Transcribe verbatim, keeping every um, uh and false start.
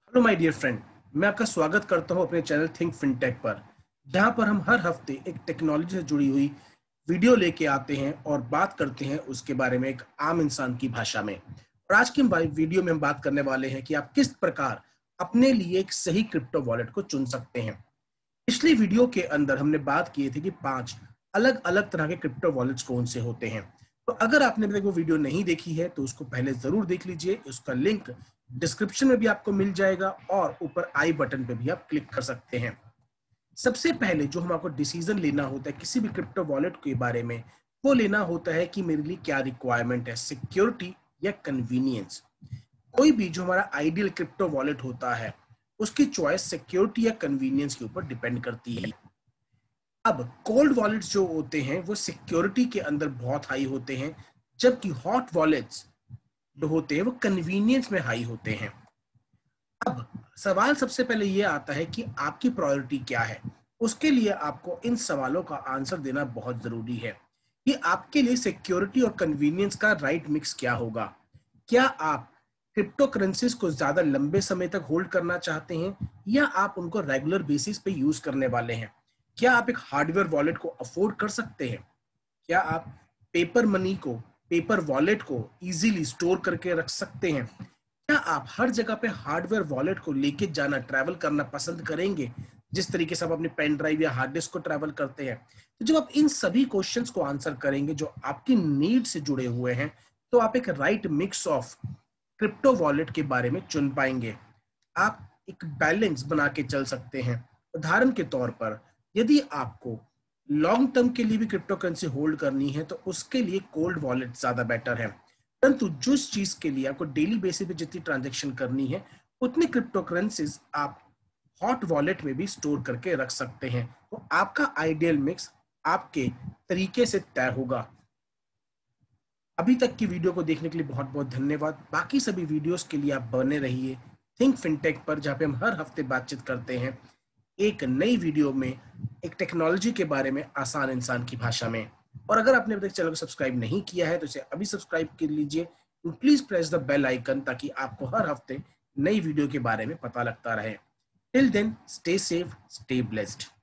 Hello my dear friend, मैं आपका स्वागत करता हूं अपने चैनल थिंक फिनटेक पर, जहां पर हम हर हफ्ते एक टेक्नोलॉजी से जुड़ी हुई वीडियो लेके आते हैं और बात करते हैं उसके बारे में एक आम इंसान की भाषा में। और आज की वीडियो में हम बात करने वाले हैं कि आप किस प्रकार अपने लिए एक सही क्रिप्टो वॉलेट को चुन सकते हैं। पिछली वीडियो के अंदर हमने बात की थी कि पांच अलग अलग तरह के क्रिप्टो वॉलेट्स कौन से होते हैं। तो अगर आपने अभी तक वो वीडियो नहीं देखी है तो उसको पहले जरूर देख लीजिए। उसका लिंक डिस्क्रिप्शन में भी आपको मिल जाएगा और ऊपर आई बटन पे भी आप क्लिक कर सकते हैं। सबसे पहले जो हम आपको डिसीजन लेना होता है किसी भी क्रिप्टो वॉलेट के बारे में, वो लेना होता है कि मेरे लिए क्या रिक्वायरमेंट है, सिक्योरिटी या कन्वीनियंस। कोई भी जो हमारा आइडियल क्रिप्टो वॉलेट होता है उसकी चॉइस सिक्योरिटी या कन्वीनियंस के ऊपर डिपेंड करती है। अब कोल्ड वॉलेट्स जो होते हैं वो सिक्योरिटी के अंदर बहुत हाई होते हैं, जबकि हॉट वॉलेट्स जो होते हैं वो कन्वीनियंस में हाई होते हैं। अब सवाल सबसे पहले ये आता है कि आपकी प्रायोरिटी क्या है। उसके लिए आपको इन सवालों का आंसर देना बहुत जरूरी है कि आपके लिए सिक्योरिटी और कन्वीनियंस का राइट मिक्स क्या होगा। क्या आप क्रिप्टो करेंसीज को ज्यादा लंबे समय तक होल्ड करना चाहते हैं या आप उनको रेगुलर बेसिस पे यूज करने वाले हैं? क्या आप एक हार्डवेयर वॉलेट को अफोर्ड कर सकते हैं? क्या आप पेपर मनी को, पेपर वॉलेट को इजीली स्टोर करके रख सकते हैं? क्या आप हर जगह पे हार्डवेयर वॉलेट को लेके जाना, ट्रैवल करना पसंद करेंगे जिस तरीके से आप अपने पेन ड्राइव या हार्ड डिस्क को ट्रैवल करते हैं? तो जब आप इन सभी क्वेश्चंस को आंसर करेंगे जो आपकी नीड से जुड़े हुए हैं, तो आप एक right mix of crypto wallet के बारे में चुन पाएंगे। आप एक बैलेंस बना के चल सकते हैं। उदाहरण के तौर पर, यदि आपको लॉन्ग टर्म के लिए भी क्रिप्टो करेंसी होल्ड करनी है तो उसके लिए कोल्ड वॉलेट ज्यादा बेटर है। परंतु जिस चीज के लिए आपको डेली बेसिस पे जितनी ट्रांजैक्शन करनी है उतनी क्रिप्टो करेंसीज आप हॉट वॉलेट में भी स्टोर करके रख सकते हैं। तो आपका आइडियल मिक्स आपके तरीके से तय होगा। अभी तक की वीडियो को देखने के लिए बहुत बहुत धन्यवाद। बाकी सभी वीडियोस के लिए आप बने रहिए थिंक फिनटेक पर, जहां पे हम हर हफ्ते बातचीत करते हैं एक नई वीडियो में एक टेक्नोलॉजी के बारे में आसान इंसान की भाषा में। और अगर आपने अभी तक चैनल को सब्सक्राइब नहीं किया है तो इसे अभी सब्सक्राइब कर लीजिए। Please press the bell icon ताकि आपको हर हफ्ते नई वीडियो के बारे में पता लगता रहे। Till then, stay safe, stay blessed.